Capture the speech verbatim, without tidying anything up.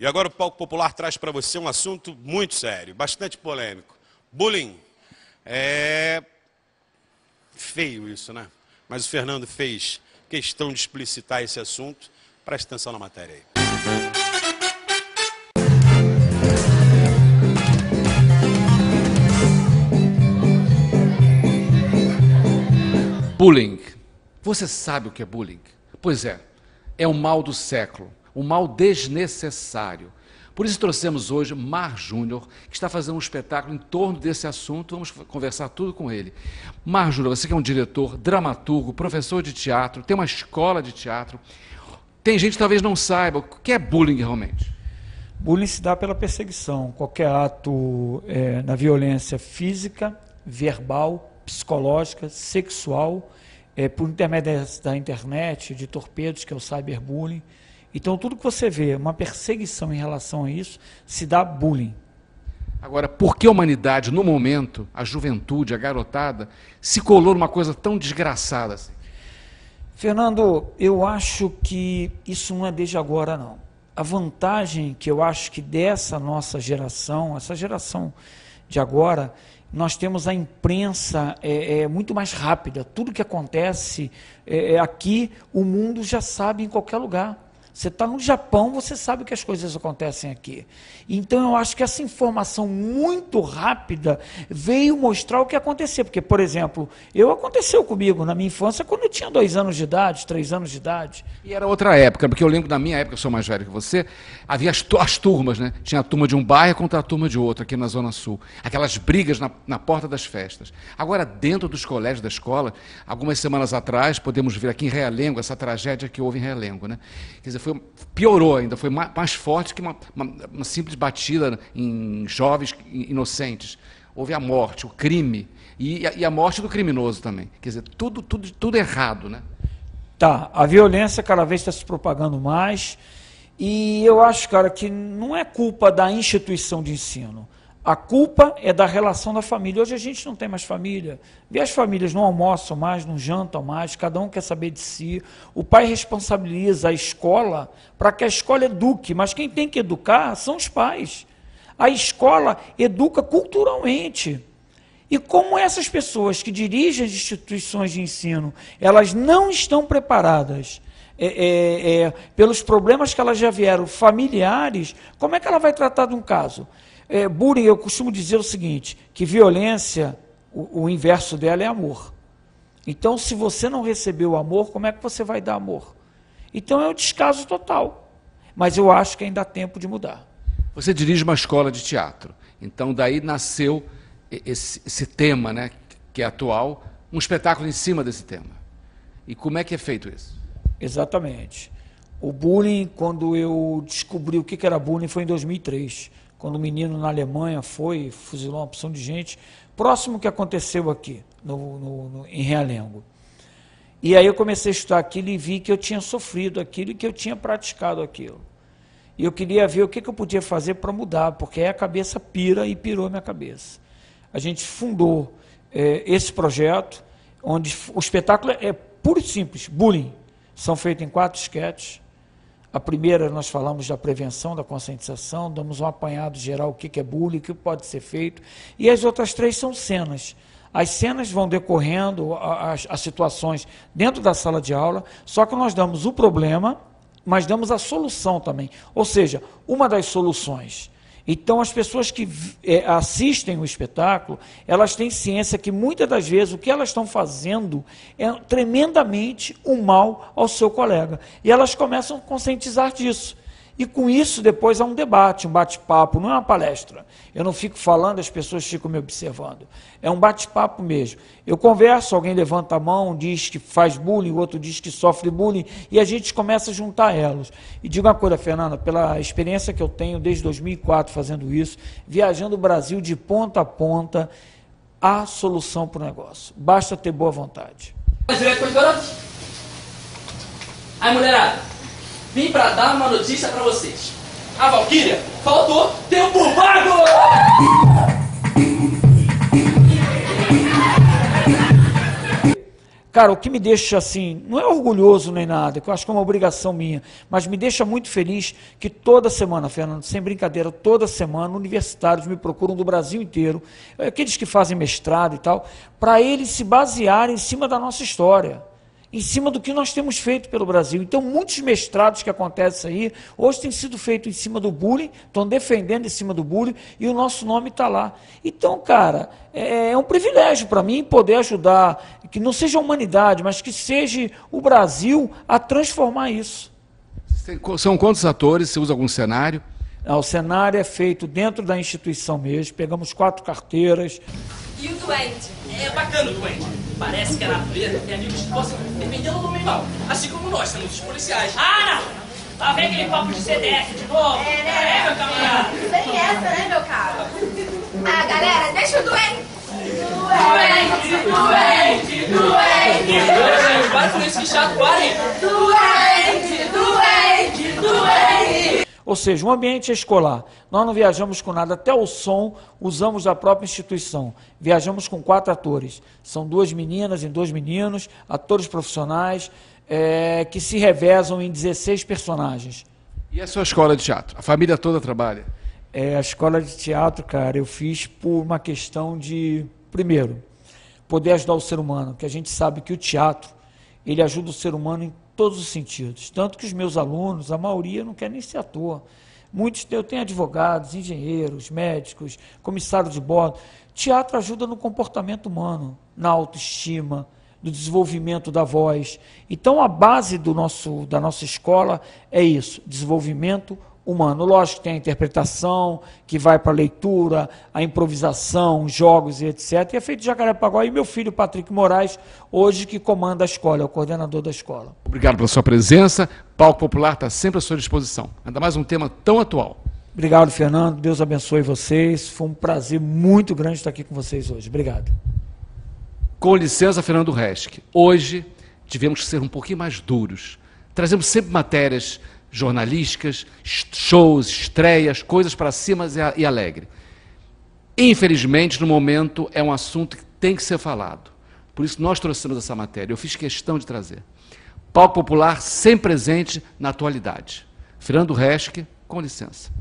E agora o Palco Popular traz para você um assunto muito sério, bastante polêmico. Bullying. É feio isso, né? Mas o Fernando fez questão de explicitar esse assunto. Preste atenção na matéria aí. Bullying. Você sabe o que é bullying? Pois é, é o mal do século, um mal desnecessário. Por isso trouxemos hoje Mar Júnior, que está fazendo um espetáculo em torno desse assunto. Vamos conversar tudo com ele. Mar Júnior, você que é um diretor, dramaturgo, professor de teatro, tem uma escola de teatro. Tem gente que talvez não saiba o que é bullying realmente. Bullying se dá pela perseguição, qualquer ato é, na violência física, verbal, psicológica, sexual, é, por intermédio da internet, de torpedos, que é o cyberbullying. Então, tudo que você vê, uma perseguição em relação a isso, se dá bullying. Agora, por que a humanidade, no momento, a juventude, a garotada, se colou numa coisa tão desgraçada assim? Fernando, eu acho que isso não é desde agora, não. A vantagem que eu acho que dessa nossa geração, essa geração de agora, nós temos a imprensa é, é, muito mais rápida. Tudo que acontece é, aqui, o mundo já sabe em qualquer lugar. Você está no Japão, você sabe que as coisas acontecem aqui. Então, eu acho que essa informação muito rápida veio mostrar o que acontecia. Porque, por exemplo, eu aconteceu comigo na minha infância quando eu tinha dois anos de idade, três anos de idade. E era outra época, porque eu lembro da minha época, eu sou mais velho que você, havia as, as turmas, né? Tinha a turma de um bairro contra a turma de outro, aqui na Zona Sul. Aquelas brigas na, na porta das festas. Agora, dentro dos colégios da escola, algumas semanas atrás, podemos ver aqui em Realengo, essa tragédia que houve em Realengo, né? Quer dizer, foi, piorou ainda, foi mais, mais forte que uma, uma, uma simples batida em jovens inocentes. Houve a morte, o crime, e a, e a morte do criminoso também. Quer dizer, tudo, tudo, tudo errado, né? Tá, a violência cada vez está se propagando mais, e eu acho, cara, que não é culpa da instituição de ensino. A culpa é da relação da família. Hoje a gente não tem mais família. Vê, as famílias não almoçam mais, não jantam mais, cada um quer saber de si. O pai responsabiliza a escola para que a escola eduque, mas quem tem que educar são os pais. A escola educa culturalmente. E como essas pessoas que dirigem as instituições de ensino, elas não estão preparadas é, é, é, pelos problemas que elas já vieram familiares, como é que ela vai tratar de um caso? É, bullying, eu costumo dizer o seguinte, que violência, o, o inverso dela é amor. Então, se você não recebeu amor, como é que você vai dar amor? Então, é um descaso total. Mas eu acho que ainda há tempo de mudar. Você dirige uma escola de teatro. Então, daí nasceu esse, esse tema, né, que é atual, um espetáculo em cima desse tema. E como é que é feito isso? Exatamente. O bullying, quando eu descobri o que era bullying, foi em dois mil e três. Quando um menino na Alemanha foi, fuzilou uma opção de gente, próximo que aconteceu aqui, no, no, no, em Realengo. E aí eu comecei a estudar aquilo e vi que eu tinha sofrido aquilo e que eu tinha praticado aquilo. E eu queria ver o que, que eu podia fazer para mudar, porque aí a cabeça pira e pirou a minha cabeça. A gente fundou é, esse projeto, onde o espetáculo é puro e simples, bullying. São feitos em quatro esquetes. A primeira, nós falamos da prevenção, da conscientização, damos um apanhado geral, o que é bullying, o que pode ser feito, e as outras três são cenas. As cenas vão decorrendo, as, as situações dentro da sala de aula, só que nós damos o problema, mas damos a solução também, ou seja, uma das soluções. Então, as pessoas que é, assistem o espetáculo, elas têm ciência que, muitas das vezes, o que elas estão fazendo é tremendamente um mal ao seu colega. E elas começam a conscientizar disso. E, com isso, depois há um debate, um bate-papo, não é uma palestra. Eu não fico falando, as pessoas ficam me observando. É um bate-papo mesmo. Eu converso, alguém levanta a mão, diz que faz bullying, o outro diz que sofre bullying, e a gente começa a juntar elos. E digo uma coisa, Fernanda, pela experiência que eu tenho desde dois mil e quatro fazendo isso, viajando o Brasil de ponta a ponta, há solução para o negócio. Basta ter boa vontade. Aí, mulherada, vim para dar uma notícia para vocês. A Valquíria faltou tempo vago! Cara, o que me deixa assim, não é orgulhoso nem nada, que eu acho que é uma obrigação minha, mas me deixa muito feliz que toda semana, Fernando, sem brincadeira, toda semana, universitários me procuram do Brasil inteiro, aqueles que fazem mestrado e tal, para eles se basearem em cima da nossa história, em cima do que nós temos feito pelo Brasil. Então, muitos mestrados que acontecem aí, hoje têm sido feitos em cima do bullying, estão defendendo em cima do bullying, e o nosso nome está lá. Então, cara, é, é um privilégio para mim poder ajudar, que não seja a humanidade, mas que seja o Brasil a transformar isso. São quantos atores? Você usa algum cenário? Não, o cenário é feito dentro da instituição mesmo, pegamos quatro carteiras. E o Duende? É bacana o Duende. Parece que a natureza tem amigos que possam defendê-lo do meio mal. Assim como nós temos os policiais. Ah, não! Lá vem aquele papo de C D F de novo. É, né? É, meu camarada. Sem essa, né, meu caro? Ah, galera, deixa o Duende. Duende, Duende, Duende. Para com esse chato, parem. Duende, Duende, Duende. Ou seja, o ambiente é escolar. Nós não viajamos com nada, até o som usamos da própria instituição. Viajamos com quatro atores. São duas meninas e dois meninos, atores profissionais, é, que se revezam em dezesseis personagens. E a sua escola de teatro? A família toda trabalha? É, a escola de teatro, cara, eu fiz por uma questão de, primeiro, poder ajudar o ser humano, que a gente sabe que o teatro, ele ajuda o ser humano em todos os sentidos. Tanto que os meus alunos, a maioria não quer nem ser ator. Muitos, eu tenho advogados, engenheiros, médicos, comissários de bordo. Teatro ajuda no comportamento humano, na autoestima, no desenvolvimento da voz. Então, a base do nosso, da nossa escola é isso, desenvolvimento humano. Lógico que tem a interpretação, que vai para a leitura, a improvisação, jogos e etcétera. E é feito de Jacarepaguá. E meu filho, Patrick Moraes, hoje que comanda a escola, é o coordenador da escola. Obrigado pela sua presença. Palco Popular está sempre à sua disposição. Ainda mais um tema tão atual. Obrigado, Fernando. Deus abençoe vocês. Foi um prazer muito grande estar aqui com vocês hoje. Obrigado. Com licença, Fernando Reschke. Hoje tivemos que ser um pouquinho mais duros. Trazemos sempre matérias jornalísticas, shows, estreias, coisas para cima e alegre. Infelizmente, no momento, é um assunto que tem que ser falado. Por isso, nós trouxemos essa matéria. Eu fiz questão de trazer. Palco Popular sempre presente na atualidade. Fernando Reschke, com licença.